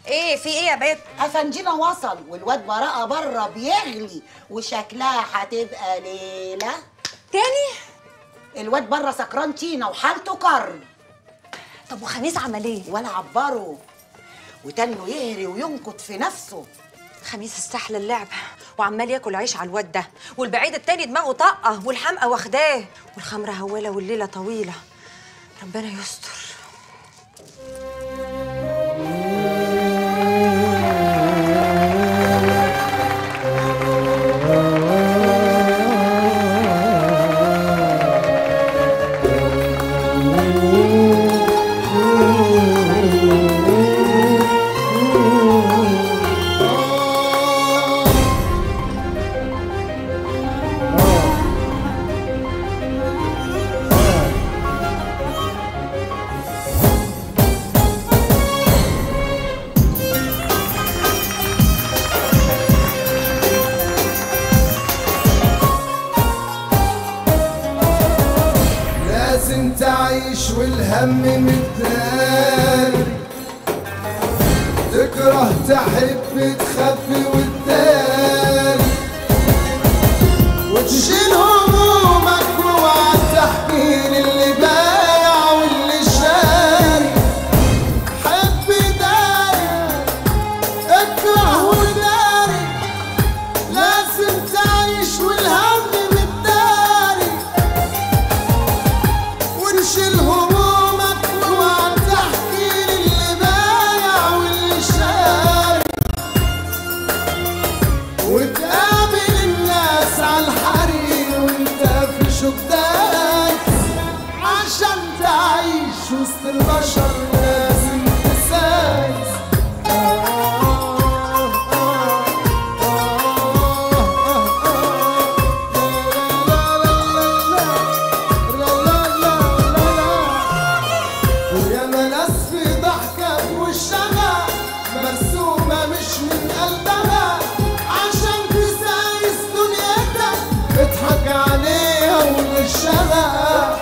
ايه في ايه يا بت؟ افنجينا وصل والواد براءه بره بيغلي وشكلها هتبقى ليله تاني؟ الواد بره سكران طينه وحالته كرب. طب وخميس عمل ايه؟ ولا عبره وتاني يهري وينكت في نفسه. خميس استحلى اللعب وعمال ياكل عيش على الواد ده، والبعيد التاني دماغه طاقه والحمقى واخداه، والخمره هواله والليله طويله. ربنا يستر. تعيش والهم متداري، تكره تحب تخبي وتداري، وتشيل همومك واوعى تحكي للي بايع واللي شاري. حب داري اكره وداري، لازم تعيش والهم شيل همومك واوعى تحكي للي بايع واللي شاري، وتقابل الناس على الحرير وانت في شداك، عشان تعيش وسط البشر لازم تسايس. مرسومة مش من قلبها عشان تسايس دنيتك، اضحك عليها وغشها،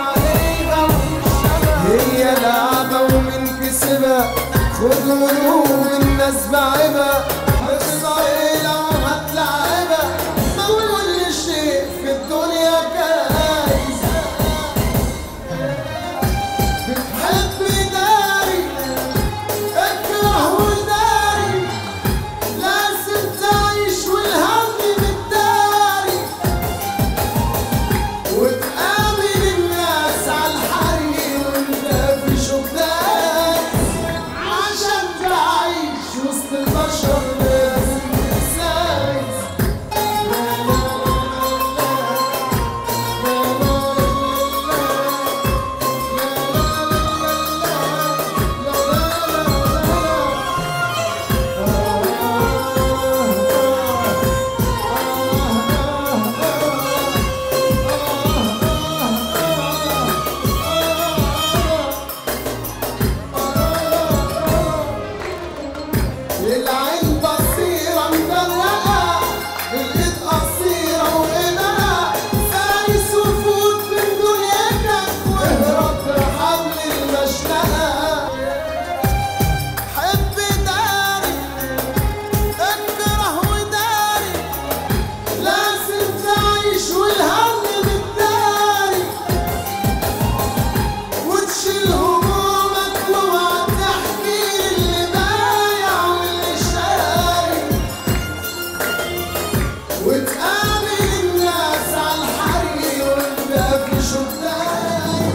هي لعبة ومن كسبها خد قلوب الناس بعبها، اخسر لو هتلعبها ما كل شيء في الدنيا جايز. بتحب داري اكره وداري، لازم تعيش والهم متداري، وتقابل الناس على الحرير وانت في شباك، عشان تعيش وسط البشر لازم تسايس. العين بصيرة مفرقة، الإيد قصيرة وإيدها سايس، وفوت من دنيتك واهرب بحبل المشنقة. حب داري اكره وداري، لازم تعيش والهم متداري، وتشيل همومك واوعى تحكي للي بايع واللي شاري، وتقابل الناس على الحرير وانت في شداك.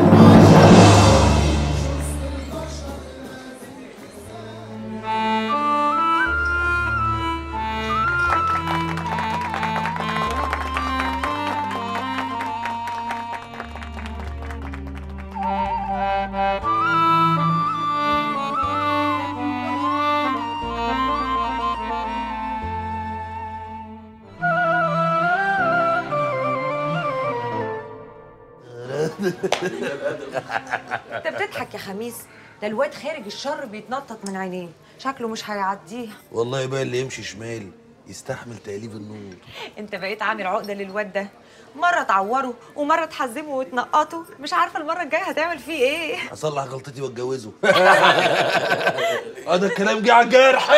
انت بتضحك يا خميس، ده الواد خارج الشر بيتنطط من عينيه، شكله مش هيعديها. والله بقى اللي يمشي شمال يستحمل تقليب النور. انت بقيت عامل عقده للواد ده، مره تعوره ومره تحزمه وتنقطه، مش عارفه المره الجايه هتعمل فيه ايه. اصلح غلطتي واتجوزه. ده الكلام جه على الجرح.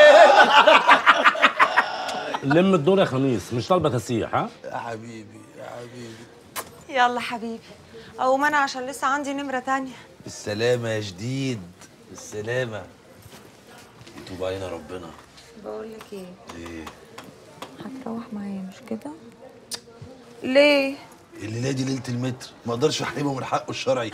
لم الدور يا خميس، مش طالبه تسيح. ها يا حبيبي يا حبيبي. يلا حبيبي، اقوم انا عشان لسه عندي نمره تانية. بالسلامه يا جديد، بالسلامه. يتوب علينا ربنا. بقول لك ايه؟ ايه؟ هتروح معايا مش كده؟ ليه؟ الليله دي ليله المتر، ما اقدرش احرمه من حقه الشرعي.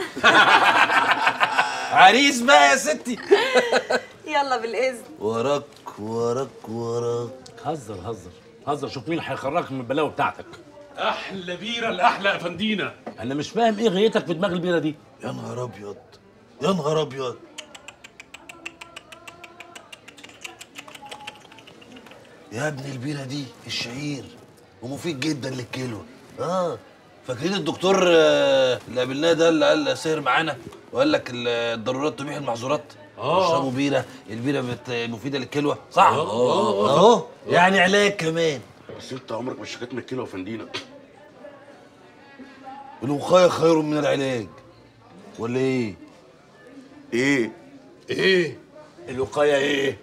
عريس بقى يا ستي. يلا بالاذن. وراك وراك وراك. هزر، شوف مين هيخرجك من البلاوه بتاعتك. احلى بيره لاحلى افندينا. انا مش فاهم ايه غايتك في دماغ البيره دي. يا نهار ابيض، يا نهار ابيض. يا ابني البيره دي الشعير ومفيد جدا للكلوه. فاكرين الدكتور اللي قابلناه ده اللي قال سهر معانا وقال لك الضرورات تبيح المحظورات؟ اشربوا بيره، البيره مفيده للكلوه، صح؟ اهو يعني علاج كمان. بس انت عمرك ما اشتكيت من الكلى وفندينا. الوقايه خير من العلاج، ولا ايه؟ ايه؟ الوقايه ايه؟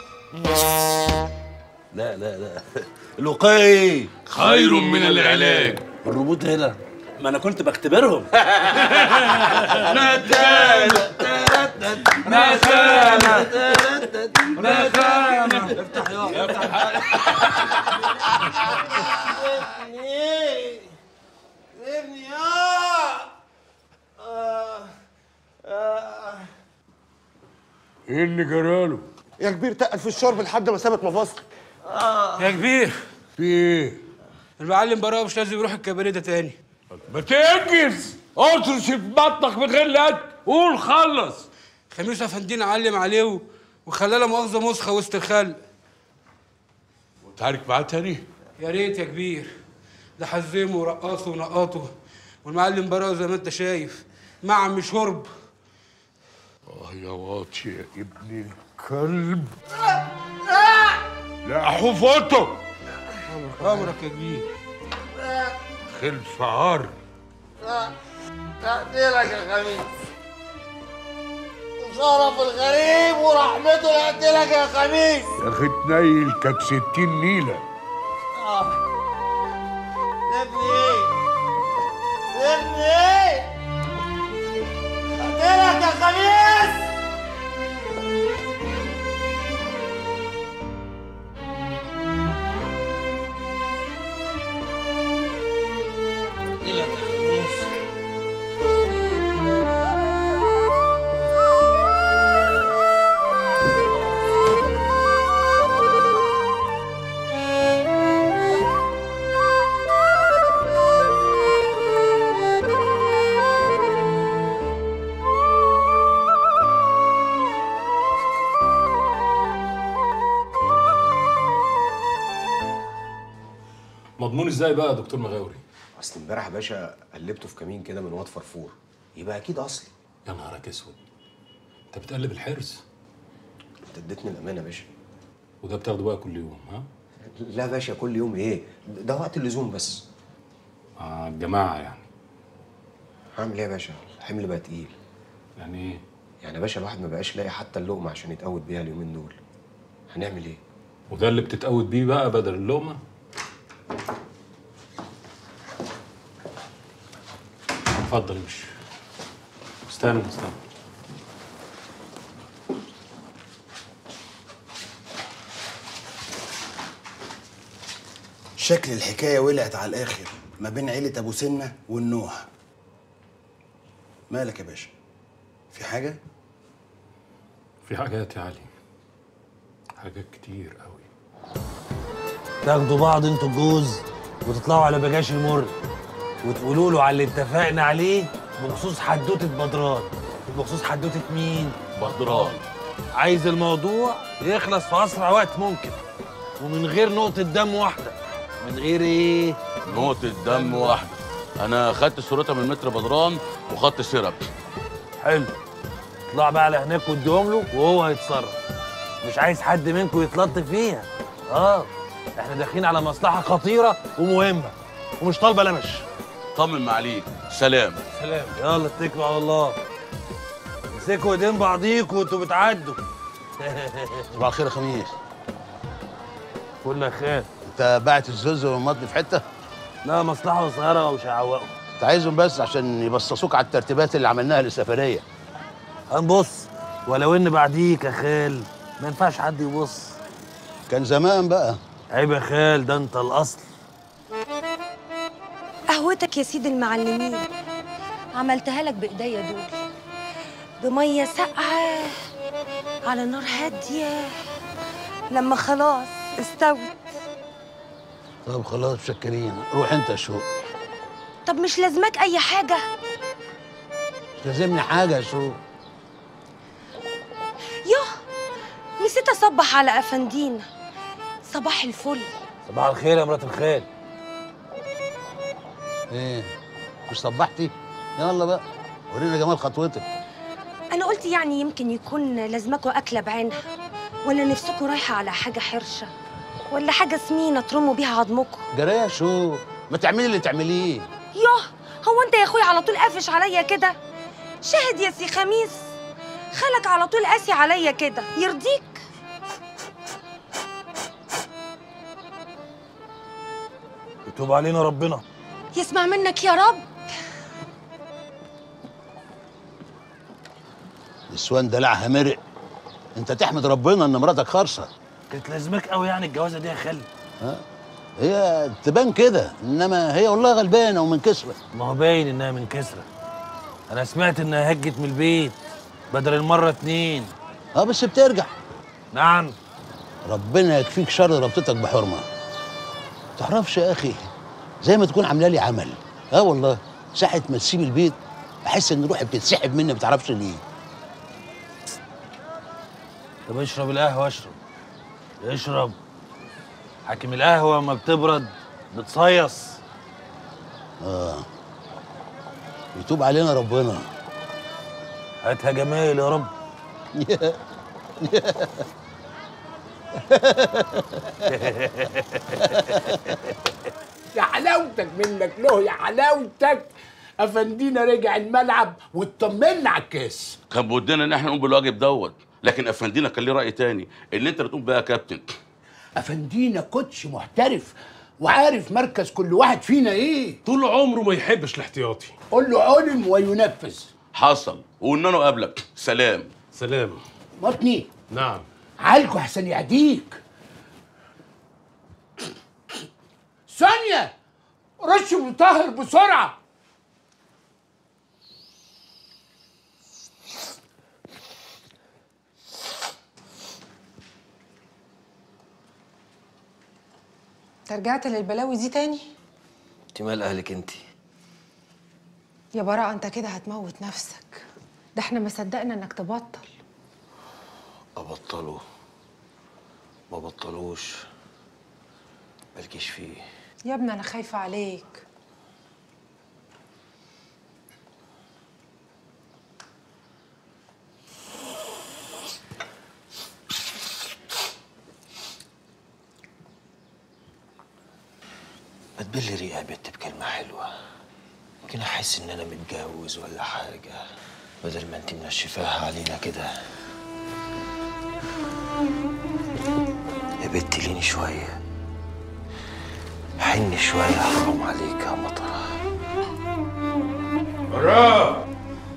لا الوقايه ايه؟ خير من العلاج. الروبوت هنا. ما انا كنت بختبرهم. افتح يا ابني ايه اللي جراله؟ يا كبير تقل في الشرب لحد ما سابت مفاصل. يا كبير، في ايه؟ المعلم براء مش لازم يروح الكباريه ده تاني. ما تنجز، اطرش في بطنك من غير لقد، قول خلص. خميس افندينا علم عليه وخلاه لا مؤاخذه مسخه وسط الخلق. وتعارك معاه تاني؟ يا ريت يا كبير، ده حزمه ورقصه ونقطه، والمعلم براء زي ما انت شايف مع عم شرب. يا واطي يا ابن الكلب. لا حفظته. امرك يا كبير. خلف عار. اقتلك يا خميس. شرف الغريب ورحمته لاقتلك يا خميس. يا اخي تنيل كانت 60 نيله. ابني ايه؟ اقتلك يا خميس. مضمون ازاي بقى يا دكتور مغاوري؟ اصل امبارح يا باشا قلبته في كمين كده من واد فرفور، يبقى اكيد اصلي. يا نهارك اسود، انت بتقلب الحرز؟ انت اديتني الامانه يا باشا. وده بتاخده بقى كل يوم ها؟ لا يا باشا، كل يوم ايه؟ ده وقت اللزوم بس. الجماعه يعني. هعمل ايه يا باشا؟ الحمل بقى تقيل. يعني ايه؟ يعني يا باشا الواحد ما بقاش لاقي حتى اللقمه عشان يتقوت بيها اليومين دول. هنعمل ايه؟ وده اللي بتتقود بيه بقى بدل اللقمه؟ اتفضل امشي. استنى. شكل الحكاية ولعت على الآخر ما بين عيلة أبو سنة والنوح. مالك يا باشا؟ في حاجة؟ في حاجات يا علي، حاجات كتير قوي. تاخدوا بعض انتوا الجوز وتطلعوا على بجاش المر وتقولوا له على اللي اتفقنا عليه بخصوص حدوته بدران. بخصوص حدوته مين؟ بدران. عايز الموضوع يخلص في اسرع وقت ممكن ومن غير نقطة دم واحدة. من غير ايه؟ نقطة دم واحدة. أنا خدت صورتها من متر بدران وخدت سيرب. حلو. اطلع بقى على هناك واديهم له وهو هيتصرف. مش عايز حد منكم يتلطف فيها. احنا داخلين على مصلحة خطيرة ومهمة ومش طالبة لمش. طمن معاليك. سلام. يلا اتكلوا على الله. امسكوا ايدين بعضيكوا وانتوا بتعدوا. صباح الخير يا خميس. فل يا خال. انت باعت الزوز والمطن في حته؟ لا مصلحه صغيره ومش هيعوقوا. انت عايزهم بس عشان يبصصوك على الترتيبات اللي عملناها للسفريه. هنبص، ولو ان بعديك يا خال ما ينفعش حد يبص. كان زمان بقى. عيب يا خال، ده انت الاصل. قهوتك يا سيد المعلمين، عملتها لك بايديا دول، بميه ساقعه على نار هاديه، لما خلاص استوت. طب خلاص متشكرين، روح انت يا شوق. طب مش لازمك اي حاجه؟ مش لازمني حاجه يا شوق. يوه، نسيت اصبح على افندينا. صباح الفل. صباح الخير يا مرات الخال. ايه مش صبحتي؟ يلا بقى ورينا جمال خطوتك. انا قلت يعني يمكن يكون لازمكوا اكله بعينها، ولا نفسكوا رايحه على حاجه حرشه، ولا حاجه سمينه ترموا بيها عظمكم. جرايه شو ما تعملي اللي تعمليه. يوه، هو انت يا اخويا على طول قافش عليا كده؟ شاهد يا سي خميس، خالك على طول قاسي عليا كده، يرضيك؟ يتوب علينا ربنا. يسمع منك يا رب. نسوان دلعها مرق. انت تحمد ربنا ان مراتك خرصه. كانت لازمك قوي يعني الجوازه دي يا خال؟ ها؟ هي تبان كده، انما هي والله غلبانه ومن كسره. ما هو باين انها من كسره. انا سمعت انها هجت من البيت بدل المره 2. بس بترجع. نعم. ربنا يكفيك شر ربطتك بحرمه. تعرفش يا اخي، زي ما تكون عامله لي عمل. والله ساعه ما تسيب البيت احس ان روحي بتتسحب مني، ما تعرفش ليه. طب اشرب القهوه، اشرب. حاكم القهوه اما بتبرد بتصيص. يتوب علينا ربنا. هاتها جمايل يا رب. يا حلاوتك منك له، يا حلاوتك. افندينا رجع الملعب واطمنا على الكاس. كان بودنا ان احنا نقوم بالواجب دوت، لكن افندينا كان ليه راي تاني، اللي انت اللي تقوم بقى يا كابتن. افندينا كوتش محترف وعارف مركز كل واحد فينا ايه. طول عمره ما يحبش الاحتياطي. قول له علم وينفذ. حصل، وقلنا له قبلك. سلام. سلام. مطني. نعم. عالجه احسن يعديك. ثانية، رش مطهر بسرعة. انت رجعت للبلاوي دي تاني؟ انت مال اهلك انت؟ يا براءة انت كده هتموت نفسك. ده احنا ما صدقنا انك تبطل. ابطله؟ ما بطلوش، مالكيش فيه. يا ابني انا خايفة عليك. ما تبلي ريقة يا بت بكلمة حلوة، يمكن احس ان انا متجوز ولا حاجة، بدل ما انت منشفاها علينا كده. يا بت ليني شوية، حني شوية، حرام عليك يا مطرة. براء.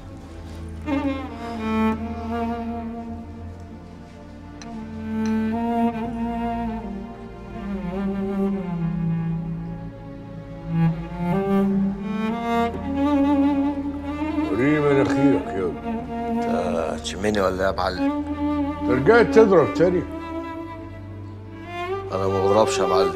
وريني مناخيرك يلا. انت تشمني ولا ايه يا معلم؟ رجعت تضرب تاني؟ انا ما بضربش يا معلم،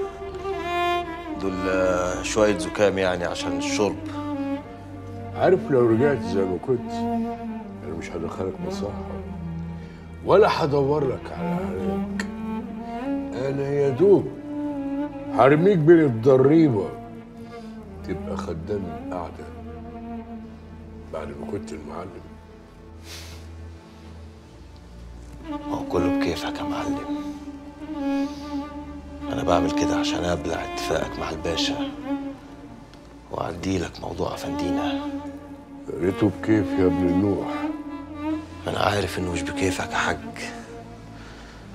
دول شوية زكام يعني عشان الشرب. عارف لو رجعت زي ما كنت انا مش هدخلك مصحة ولا هدور لك على علاج. انا يا دوب هرميك بين الضريبة تبقى خدام القعدة بعد ما كنت المعلم. ما هو كله بكيفك يا معلم، أنا بعمل كده عشان أبلع اتفاقك مع الباشا وأعديلك موضوع أفندينا. يا ريته بكيف يا ابن النوح. أنا عارف إنه مش بكيفك يا حاج،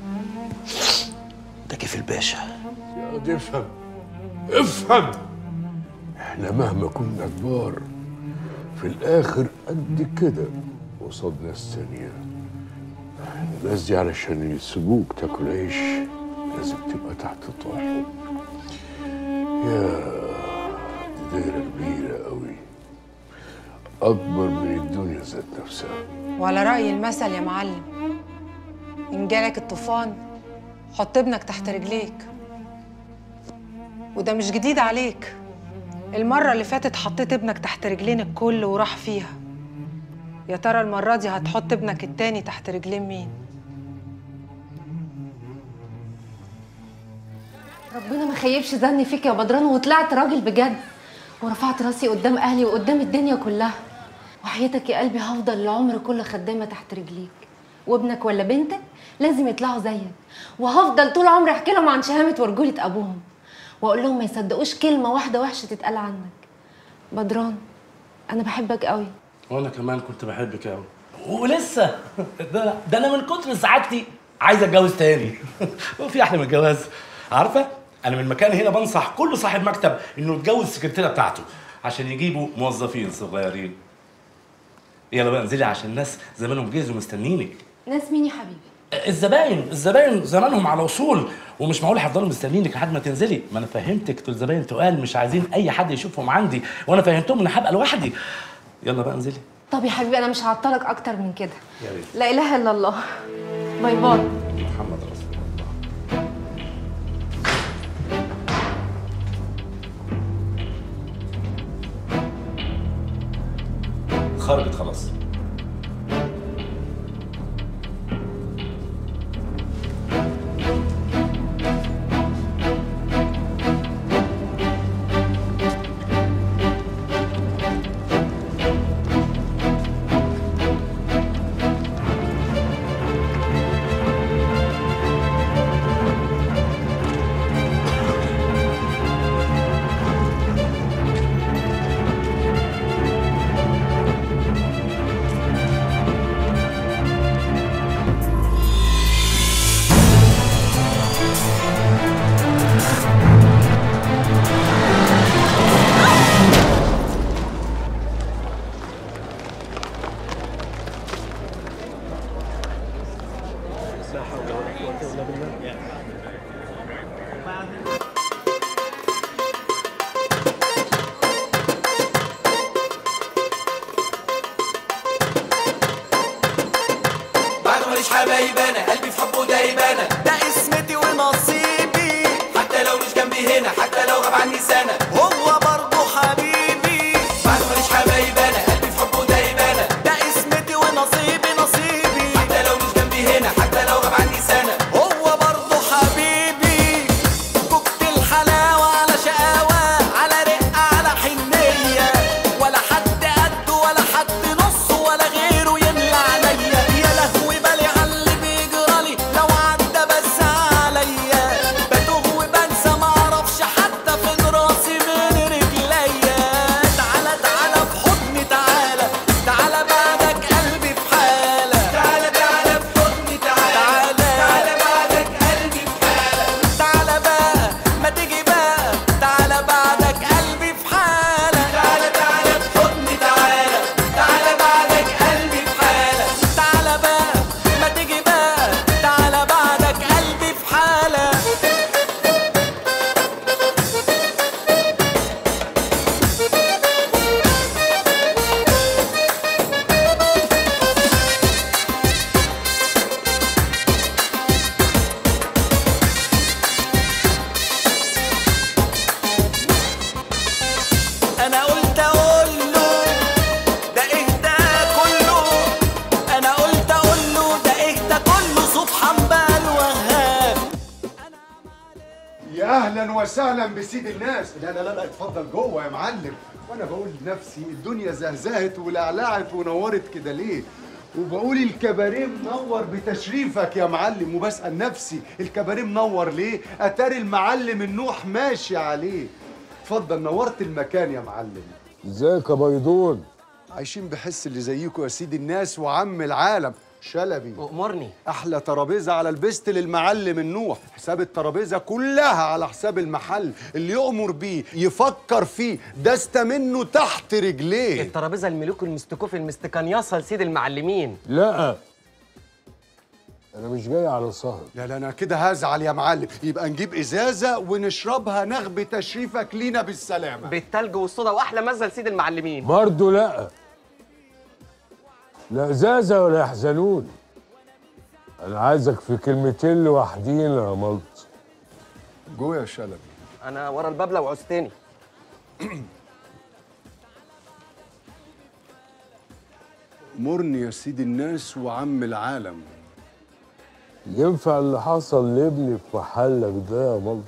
ده كيف الباشا؟ يا واد افهم افهم، احنا مهما كنا كبار في الاخر قد كده قصاد ناس تانية. الناس دي علشان يسيبوك تاكل عيش لازم تبقى تحت طاعهم. يا دي دايرة كبيرة قوي، أكبر من الدنيا ذات نفسها. وعلى رأي المثل يا معلم، إن جالك الطوفان حط ابنك تحت رجليك. وده مش جديد عليك، المرة اللي فاتت حطيت ابنك تحت رجلين الكل وراح فيها. يا ترى المرة دي هتحط ابنك التاني تحت رجلين مين؟ ربنا ما خيبش ظني فيك يا بدران، وطلعت راجل بجد، ورفعت راسي قدام اهلي وقدام الدنيا كلها. وحياتك يا قلبي هفضل العمر كله خدامه تحت رجليك، وابنك ولا بنتك لازم يطلعوا زيك، وهفضل طول عمري احكي لهم عن شهامه ورجوله ابوهم، واقول لهم ما يصدقوش كلمه واحده وحشه تتقال عنك. بدران انا بحبك قوي. وانا كمان كنت بحبك قوي، ولسه ده انا من كتر سعادتي عايز اتجوز تاني. وفي احلى من الجواز؟ عارفه انا من مكان هنا بنصح كل صاحب مكتب انه يتجوز السكرتيره بتاعته عشان يجيبوا موظفين صغيرين. يلا بقى انزلي عشان الناس زمانهم جهزوا مستنينك. ناس مين يا حبيبي؟ الزباين زمانهم على وصول، ومش معقول هيفضلوا مستنيينك لحد ما تنزلي. ما انا فهمتك، دول زباين تقال مش عايزين اي حد يشوفهم عندي، وانا فهمتهم ان هبقى لوحدي. يلا بقى انزلي. طب يا حبيبي انا مش هعطلك اكتر من كده. يا ريت. لا اله الا الله. باي باي. محمد رسول الله. خرجت خلاص. مش حبايب انا قلبي في حبه دايبانه، ده اسمتي ونصيبي، حتى لو مش جنبي هنا، حتى لو غاب عني سنه، هو برضه حبيبي. بعد ماليش حبايب انا قلبي في حبه دايبانه، ده اسمتي ونصيبي نصيبي، حتى لو مش جنبي هنا، حتى لو غاب عني سنه، هو برضه حبيبي. كوكت الحلاوه على شقاوه، على رقه على حنيه، ولا حد قده ولا حد نصه ولا غيره يملى عليا. يا لهوي بالي عاللي بيجرالي لو عدى بس عليا، بتوه وبنسى معرفش حتى فين راسي من رجليا. تعالى تعالى في حضني، تعالى تعالى بعدك قلبي في حالة، تعالى تعالى في حضني، تعالى تعالى بعدك قلبي في حالة، تعالى بقى ما تيجي بقى، تعالى بعدك قلبي في حالة، تعالى تعالى في حضني، تعالى تعالى بعدك قلبي في حالة، تعالى بقى ما تيجي بقى، تعالى بعدك قلبي في حالة. انا قلت اقول له ده اهدى كله، انا قلت اقول له ده اهدى كله، سبحان بقى الوهاب. يا اهلا وسهلا بسيد الناس. لا لا لا اتفضل جوه يا معلم. وانا بقول لنفسي الدنيا زهزهت ولعلعت ونورت كده ليه؟ وبقول الكباريه منور بتشريفك يا معلم، وبسأل نفسي الكباريه منور ليه؟ اتاري المعلم النوح ماشي عليه. اتفضل نورت المكان يا معلم. ازيك يا بيضون؟ عايشين بحس اللي زيكم يا سيد الناس وعم العالم. شلبي أمرني. احلى ترابيزه على البست للمعلم النوح، حساب الترابيزه كلها على حساب المحل، اللي يؤمر بيه يفكر فيه دست منه تحت رجليه. الترابيزه الملوك المستكوف المستكنيصه لسيد المعلمين. لا انا مش جاي على سهر. لا لا انا كده هزعل يا معلم، يبقى نجيب ازازه ونشربها نغبه تشريفك لينا بالسلامه بالتلج والصودا واحلى مزه لسيد المعلمين. برضه لا ازازه ولا يحزنون. انا عايزك في كلمتين لوحدين يا ملط. جو يا شلبي. انا ورا الباب لو عوزتني. مرني يا سيد الناس وعم العالم. ينفع اللي حصل لابني في محلك ده يا ملط؟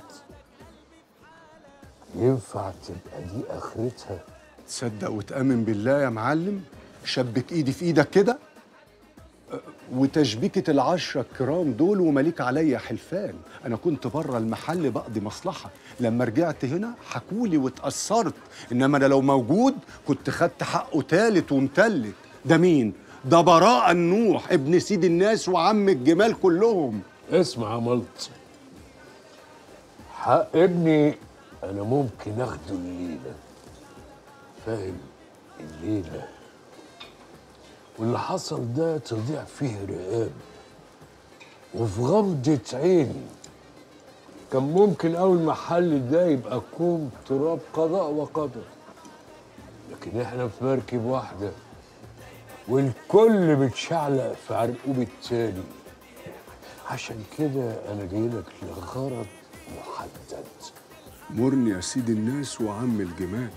ينفع تبقى دي اخرتها؟ تصدق وتأمن بالله يا معلم، شبك ايدي في ايدك كده وتشبيكة ال10 الكرام دول ومليك عليا حلفان. انا كنت بره المحل بقضي مصلحة، لما رجعت هنا حكولي واتأثرت، انما انا لو موجود كنت خدت حقه تالت ومتلت. ده مين؟ ده براء النوح ابن سيد الناس وعم الجمال كلهم. اسمع يا ملط، حق ابني انا ممكن اخده الليله، فاهم؟ الليله واللي حصل ده تضيع فيه رقاب وفي غمضة عين كان ممكن أول المحل ده يبقى كوم تراب قضاء وقدر، لكن احنا في مركب واحدة والكل بتشعلق في عرقوب التاني. عشان كده أنا جايلك لغرض محدد. مرني يا سيد الناس وعم الجمال.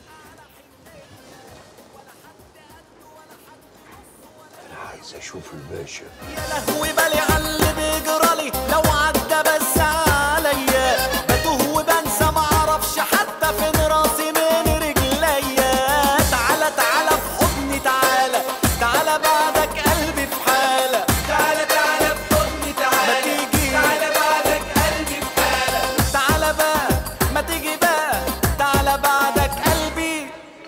عايز اشوف الباشا. يا لهوي بالي على اللي بيجرالي، لو عدى بس عليا بتوه وبنسى معرفش حتى فين راسي من رجليا. تعالى تعالى في حضني، تعالى تعالى بعدك قلبي في حالة. تعالى تعالى في حضني، تعالى ما تيجي، تعالى بعدك قلبي في حالة. تعالى بقى ما تيجي بقى، تعالى بعدك قلبي.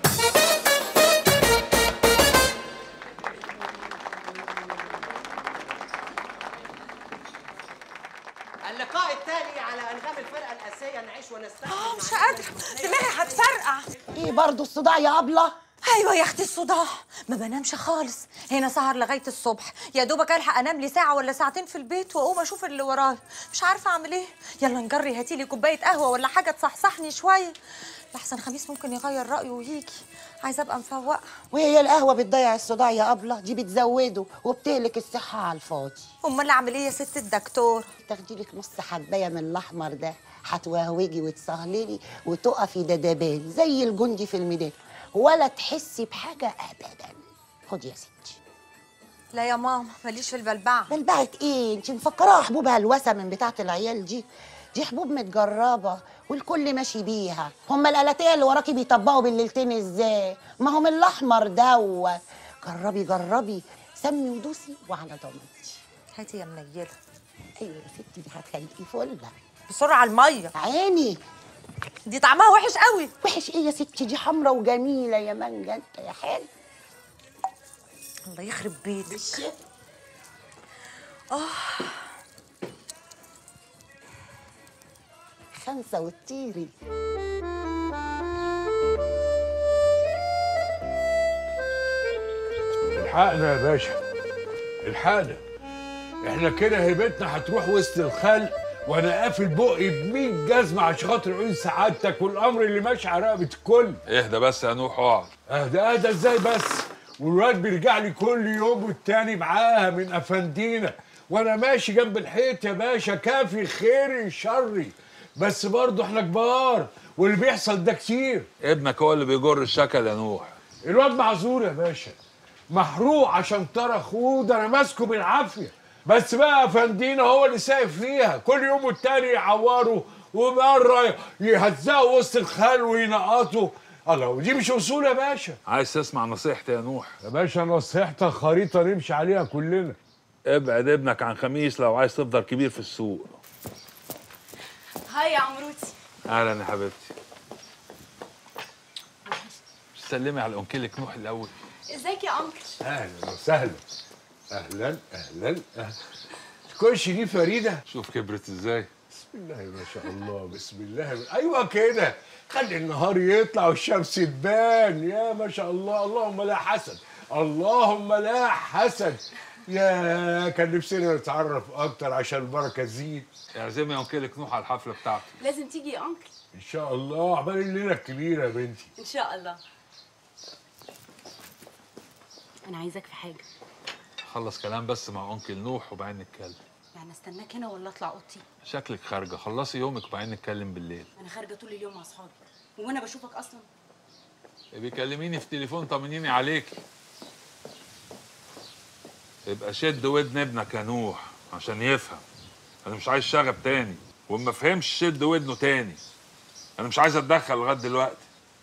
اللقاء التالي على انغام الفرقه الاساسيه نعيش ونستحمل. مش قادرة، دماغي هتفرقع. ايه برضه الصداع يا ابله؟ ايوه يا اختي الصداع، ما بنامش خالص، هنا سهر لغايه الصبح، يا دوبك الحق انام لي ساعه ولا ساعتين في البيت واقوم اشوف اللي ورايا، مش عارفه اعمل ايه. يلا نجري، هاتي لي كوبايه قهوه ولا حاجه تصحصحني شويه، لحسن خميس ممكن يغير رايه ويجي، عايزه ابقى مفوقه. وهي القهوه بتضيع الصداع يا ابله؟ دي بتزوده وبتهلك الصحه على الفاضي. امال اعمل ايه يا ست الدكتور؟ تاخدي لك نص حبايه من الاحمر ده، هتوهوجي وتسهللي وتقفي دبابان زي الجندي في الميدان ولا تحسي بحاجه ابدا. خدي يا ستي. لا يا ماما ماليش في البلبعه. بلبعه ايه؟ انت مفكراها حبوب هلوسه من بتاعه العيال دي؟ دي حبوب متجربه والكل ماشي بيها. هم الالاتيه اللي وراكي بيطبقوا بالليلتين ازاي؟ ما هم الاحمر دوا. جربي جربي، سمي ودوسي وعلى ضمانتي. هاتي يا منيله. ايوه يا ستي دي هتخليكي فله. بسرعه الميه. عيني دي طعمها وحش قوي. وحش ايه يا ستي؟ دي حمرا وجميله يا مانجا انت يا حلو. الله يخرب بيتك. بالشفا. خمسه وتطيري. الحقنا يا باشا، الحقنا، احنا كده هيبتنا هتروح وسط الخلق وانا قافل بقي ب100 جزمه عشان خاطر عيون سعادتك والامر اللي ماشي على رقبه الكل. اهدى بس يا نوح، اقعد. اهدى ازاي بس؟ والواد بيرجع لي كل يوم والتاني معاها من افندينا وانا ماشي جنب الحيط يا باشا، كافي خيري شري، بس برضه احنا كبار واللي بيحصل ده كتير. ابنك هو اللي بيجر الشكل يا نوح. الواد معذور يا باشا، محروق عشان ترى اخوه، ده انا ماسكه بالعافيه، بس بقى افندينا هو اللي سايق فيها، كل يوم والتاني يعوره ومره يهزقوا وسط الخل وينقطوا. الله، ودي مش اصول يا باشا. عايز تسمع نصيحتي يا نوح؟ يا باشا نصيحتك خريطه نمشي عليها كلنا. ابعد ابنك عن خميس لو عايز تفضل كبير في السوق. هاي يا عمروتي. اهلا يا حبيبتي. سلمي على انكلك نوح الاول. ازيك يا انكل؟ اهلا وسهلا. اهلا اهلا اهلا. تكونش دي فريده؟ شوف كبرت ازاي. بسم الله ما شاء الله، بسم الله. ايوه كده، خلي النهار يطلع والشمس تبان. يا ما شاء الله، اللهم لا حسد، اللهم لا حسد. يا كان نفسنا نتعرف اكتر عشان البركه تزيد. اعزمي انكلك نوح على الحفله بتاعته. لازم تيجي يا انكل. ان شاء الله، عقبال الليله الكبيره يا بنتي. ان شاء الله. انا عايزاك في حاجه. خلص كلام بس مع انكل نوح وبعدين نتكلم. يعني استناك هنا ولا اطلع اوضتي؟ شكلك خارجه، خلصي يومك وبعدين نتكلم بالليل. انا خارجه طول اليوم مع اصحابي، وانا بشوفك اصلا؟ بيكلميني في تليفون طمنيني عليكي. يبقى شد ودن ابنك يا نوح عشان يفهم. انا مش عايز شغب تاني، وما فهمش شد ودنه تاني. انا مش عايز اتدخل لغايه دلوقتي.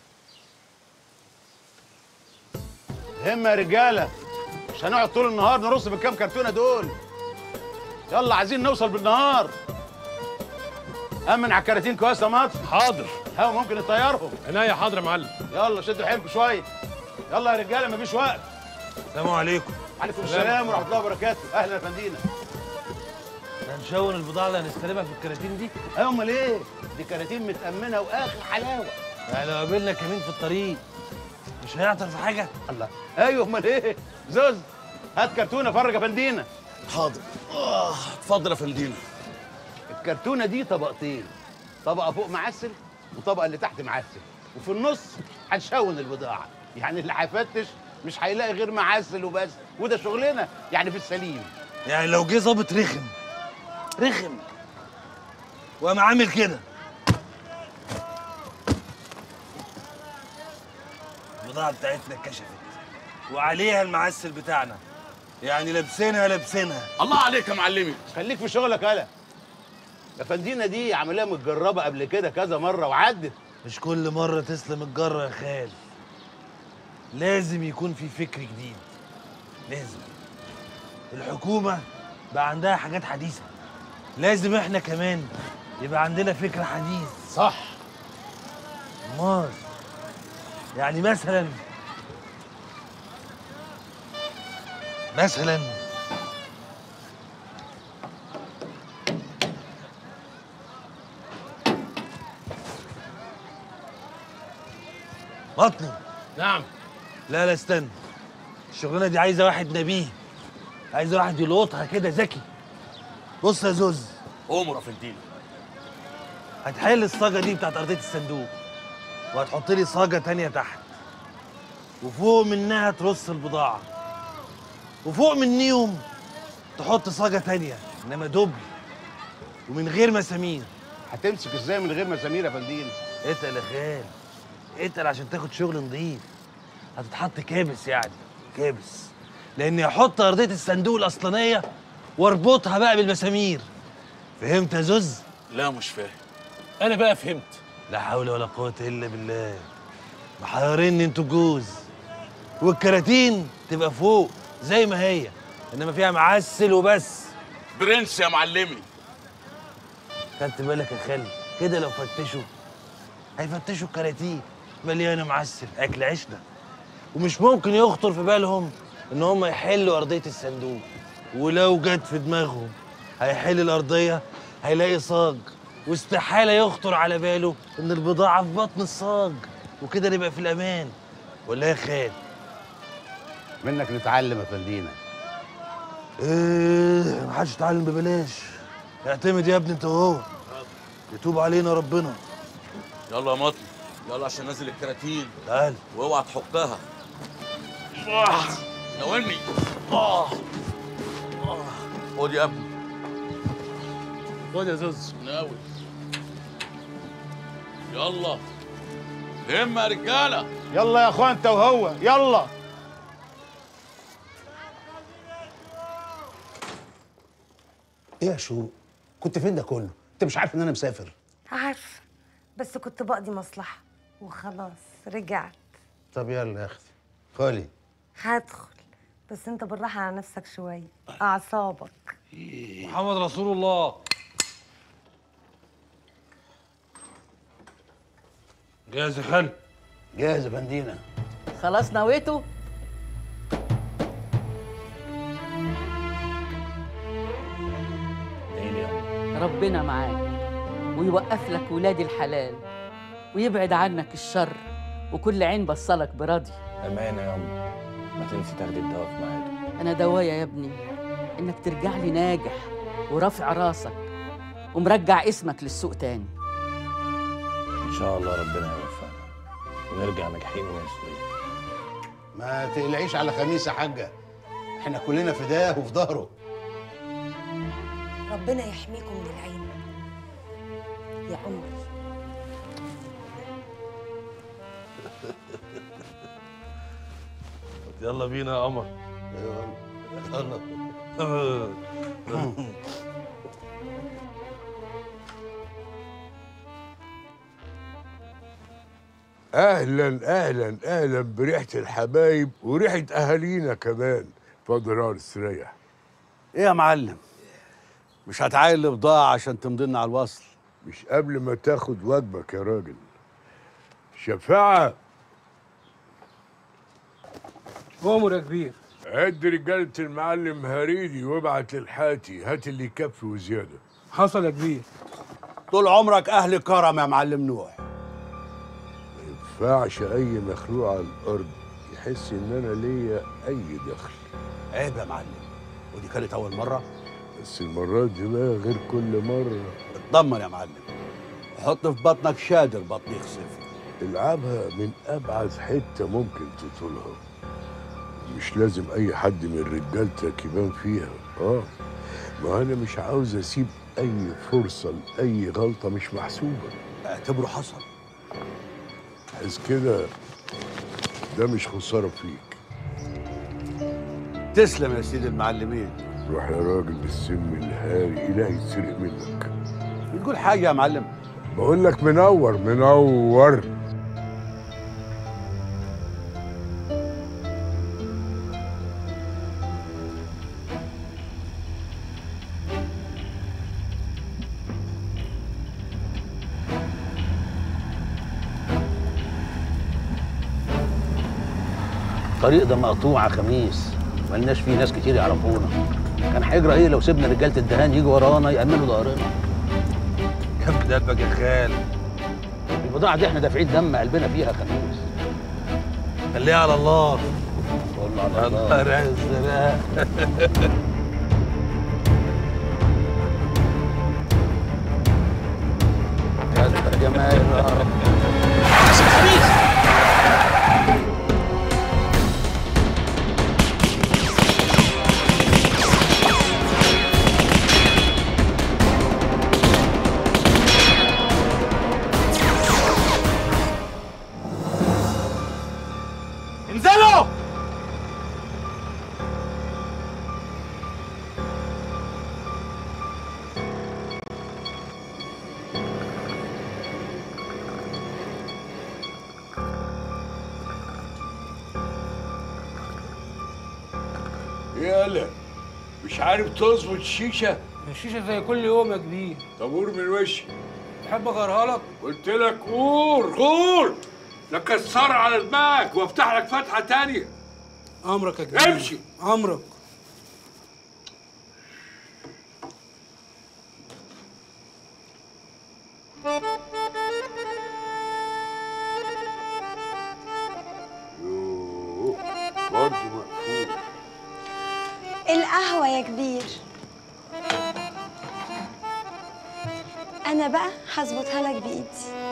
همة يا رجاله، مش هنقعد طول النهار نرص بالكام كرتونه دول. يلا عايزين نوصل بالنهار. امن على الكراتين كويس يا مطر. حاضر. هو ممكن نطيرهم. عناية حاضر يا معلم. يلا شدوا حيلكم شويه. يلا يا رجاله مفيش وقت. السلام عليكم. وعليكم السلام ورحمه الله وبركاته. اهلا يا فندينا. هنشون البضاعه اللي هنستلمها في الكراتين دي؟ ايوه امال ايه؟ دي كراتين متامنه واخر حلاوه. يعني لو قابلنا كمين في الطريق مش هيعطل في حاجه؟ الله. ايوه امال ايه؟ زوز هات كرتونه فرج يا فندينا. حاضر. اتفضل يا فندينا. الكرتونه دي طبقتين، طبقه فوق معسل وطبقه اللي تحت معسل، وفي النص هنشون البضاعه. يعني اللي هيفتش مش هيلاقي غير معسل وبس، وده شغلنا يعني في السليم. يعني لو جه ظابط رخم وقام عامل كده، البضاعه بتاعتنا اتكشفت وعليها المعسل بتاعنا، يعني لابسينها. الله عليك يا معلمي، خليك في شغلك. يالا يا فندينا دي عمليه متجربه قبل كده كذا مره وعدت. مش كل مره تسلم الجره يا خال، لازم يكون في فكر جديد. لازم الحكومه بقى عندها حاجات حديثه، لازم احنا كمان يبقى عندنا فكر حديث. صح. امال يعني مثلا بطني. نعم. لا استنى، الشغلانه دي عايزه واحد نبيه، عايزه واحد يلقطها كده ذكي. بص يا زوز، امر يا فندينا. هتحل الصاجه دي بتاعت ارضيه الصندوق، وهتحط لي صاجه تانيه تحت، وفوق منها ترص البضاعه، وفوق منيهم تحط صاجه تانيه انما دبل ومن غير مسامير. هتمسك ازاي من غير مسامير يا فندينا؟ اتقل يا خال، اتقل عشان تاخد شغل نظيف. هتتحط كابس، يعني كابس، لاني هحط ارضيه الصندوق الاصلانيه واربطها بقى بالمسامير. فهمت يا زوز؟ لا مش فاهم. انا بقى فهمت. لا حول ولا قوه الا بالله. محيريني انتوا الجوز، والكراتين تبقى فوق زي ما هي، انما فيها معسل وبس. برنس يا معلمي. خدت بالك يا خالي؟ كده لو فتشوا هيفتشوا الكراتين مليانه معسل، اكل عيشنا، ومش ممكن يخطر في بالهم ان هم يحلوا ارضيه الصندوق. ولو جت في دماغهم هيحل الارضيه هيلاقي صاج، واستحاله يخطر على باله ان البضاعه في بطن الصاج، وكده نبقى في الامان. ولا يا خال؟ منك نتعلم يا فندينا. ايه، محدش يتعلم ببلاش. اعتمد يا ابني انت وهو، يتوب علينا ربنا. يلا يا مطر، يلا عشان نازل الكراتين. تعال. واوعى تحكها. ناولني. خد يا ابني. خد يا زوز. ناول. يلا همة يا رجاله. يلا يا اخوان انت وهو، يلا. ايه يا شو؟ كنت فين ده كله؟ انت مش عارف ان انا مسافر؟ عارفه، بس كنت بقضي مصلحه وخلاص رجعت. طب يلا يا اختي خالي. هدخل، بس انت بالراحه على نفسك شويه، اعصابك. محمد رسول الله. جاهز يا خالد؟ جاهز يا فندينا. خلاص نويته؟ ربنا معاك ويوقف لك ولاد الحلال ويبعد عنك الشر وكل عين بصلك براضي. امانه يا امي، ما تنسي تاخدي الدواء في ميعاده. انا دوايا يا ابني انك ترجع لي ناجح ورافع راسك ومرجع اسمك للسوق تاني. ان شاء الله ربنا يوفقنا ونرجع ناجحين ومسؤولين. ما تقلعيش على خميس يا حاجه، احنا كلنا فداه وفي ظهره. ربنا يحميكم من العين يا عمر. يلا بينا يا قمر. يلا. اهلا اهلا اهلا بريحه الحبايب وريحه اهالينا كمان. اتفضل يا استريح. ايه يا معلم؟ مش هتعاين البضاعة عشان تمضينا على الوصل؟ مش قبل ما تاخد واجبك يا راجل. شفاعة. أمر يا كبير. عد رجالة المعلم هريدي وابعت للحاتي، هات اللي يكفي وزيادة. حصل يا كبير. طول عمرك أهل كرم يا معلم نوح. ما ينفعش أي مخلوق على الأرض يحس إن أنا ليا أي دخل. عيب يا معلم، ودي كانت أول مرة؟ بس المرة دي بقى غير كل مرة. اطمن يا معلم، حط في بطنك شادر بطنيخ صفر. العبها من أبعد حتة ممكن تطولها. مش لازم أي حد من رجالتك يبان فيها. ما أنا مش عاوز أسيب أي فرصة لأي غلطة مش محسوبة. اعتبره حصل. بس كده ده مش خسارة فيك. تسلم يا سيدي المعلمين. روح يا راجل بالسم الهاري، إلهي يتسرق منك. بتقول حاجة يا معلم؟ بقول لك منور منور. الطريق ده مقطوع يا خميس، ملناش فيه ناس كتير يعرفونا. كان هيجرى ايه لو سيبنا رجاله الدهان يجوا ورانا يأمنوا ظهرنا؟ كم قلبك يا خال. البضاعه دي احنا دافعين دم قلبنا فيها يا خميس. خليها على الله. والله على الله. الله الزرق. يا جمال يا رب. انزلوا. يالا مش عارف تظبط الشيشة؟ الشيشة زي كل يوم يا كبير. طب قول من وشي. تحب اغيرها لك؟ قلت لك قول لك الصار على دماغك وافتح لك فتحة تانية. امرك يا كبير. امشي. امرك. يوه برضه مقفول. القهوة يا كبير. أنا بقى هظبطها لك بإيدي.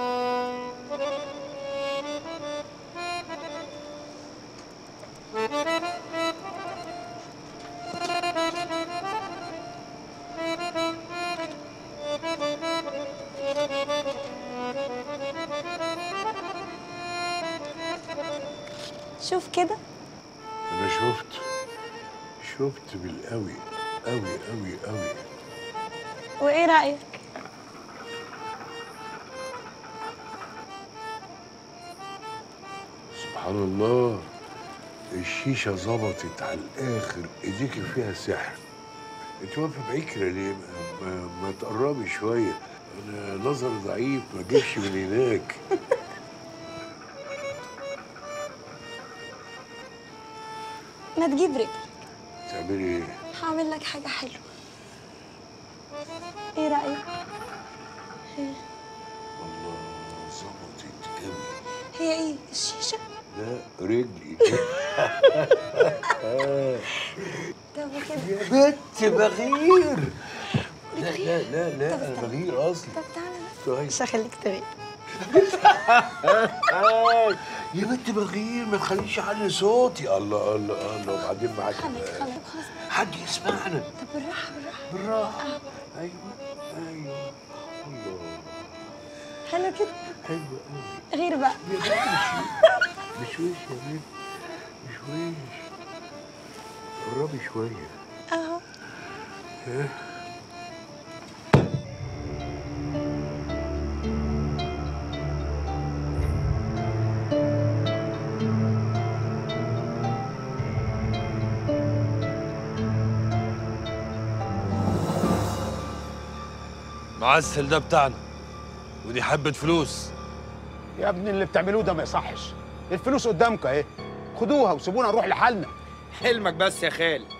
شوف كده. أنا شفت بالقوي قوي قوي قوي. وإيه رأيك؟ سبحان الله، الشيشة ظبطت على الآخر، إيديكي فيها سحر. أنت واقفة بعيد كده ليه؟ ما تقربي شوية، أنا نظري ضعيف ما أجيبش من هناك. ما تجيب رجلك. تعملي إيه؟ هعمل لك حاجة حلوة. ايه رايك؟ الله ظبطت قوي. هي ايه الشيشه؟ لا رجلي. طب كده يا بنت بغير. لا لا لا لا انا بغير اصلي. طب تعالى طيب مش هخليك تغير. يا بنت بغير ما تخليش اعلي صوتي. الله الله الله. وبعدين معاك خلاص حد يسمعنا. طب بالراحه بالراحه بالراحه. ايوه ايوه. الله حلو كده. حلو قوي. غير بقى. يا بنت مش وش يا بنت مش وش. قربي شويه اهو. ها. معسل ده بتاعنا ودي حبة فلوس. يا ابني اللي بتعملوه ده ما يصحش. الفلوس قدامك اهي، خدوها وسيبونا نروح لحالنا. حلمك بس يا خال.